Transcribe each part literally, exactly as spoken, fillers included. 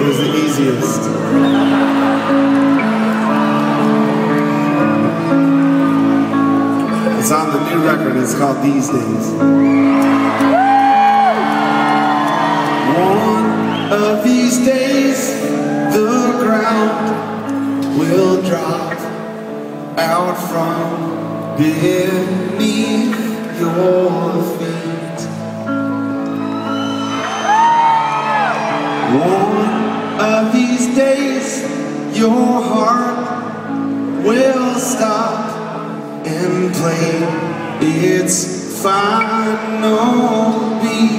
was the easiest. It's on the new record, it's called These Days. One of these days, the ground will drop out from beneath your feet. One of these days, your heart will stop and play its final beat.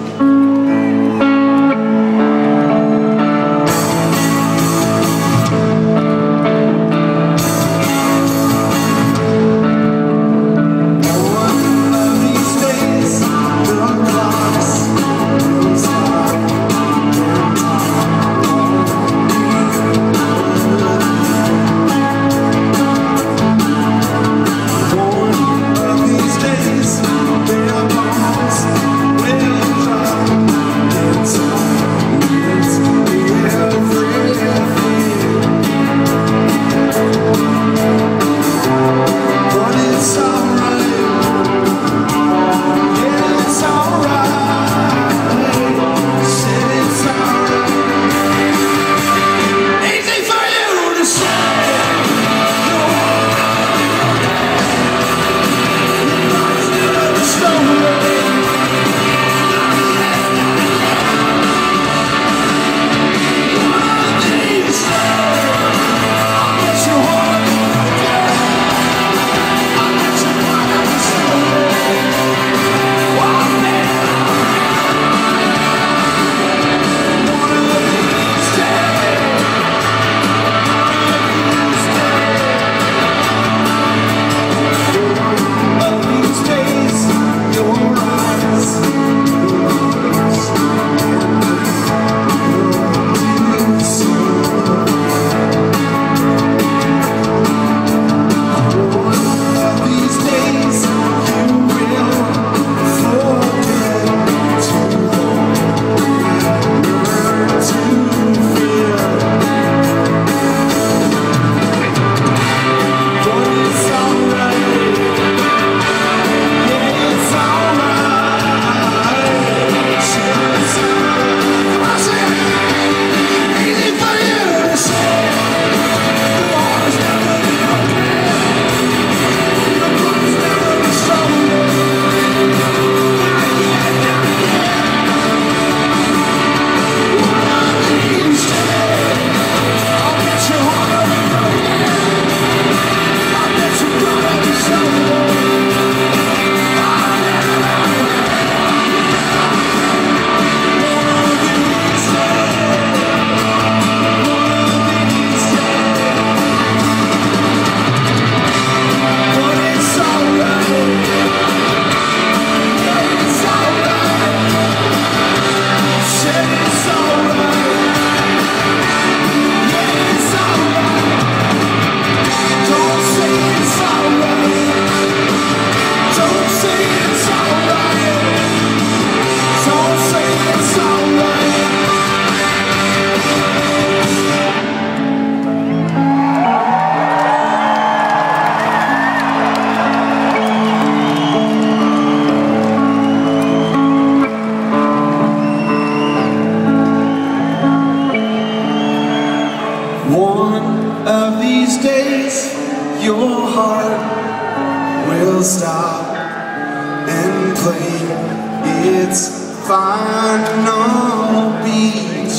One of these days, your heart will stop and play its final beat.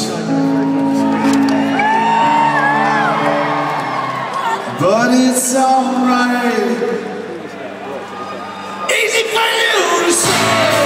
But it's alright. Easy for you to say.